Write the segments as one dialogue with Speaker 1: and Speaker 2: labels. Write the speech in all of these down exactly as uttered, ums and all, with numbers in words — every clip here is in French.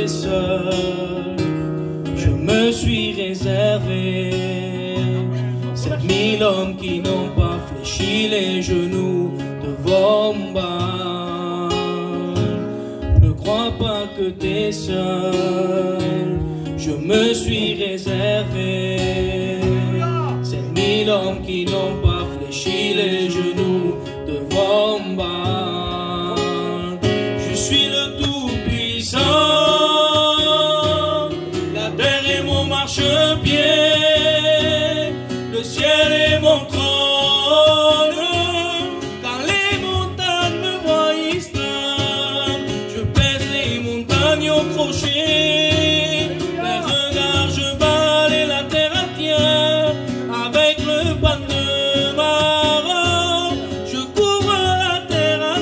Speaker 1: seul, je me suis réservé sept mille hommes qui n'ont pas fléchi les genoux devant moi. Ne crois pas que t'es seul, je me suis réservé sept mille hommes qui n'ont pas fléchi les genoux devant moi. Je suis le Tout-Puissant, la terre est mon marchepied, le ciel est mon trône. Quand les montagnes me voient stable, je pèse les montagnes au crochet. Les regards, je balaye la terre à terre avec le pan de ma robe. Je couvre la terre à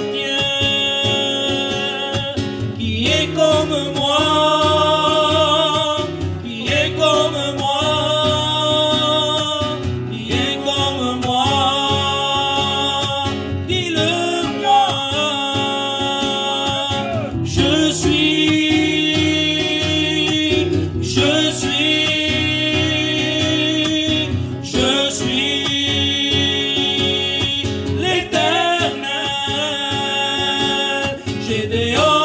Speaker 1: terre. Qui est comme moi? Qui est comme moi? Qui est comme moi? Dis-le-moi. Je suis, je suis, je suis l'Éternel. J'ai des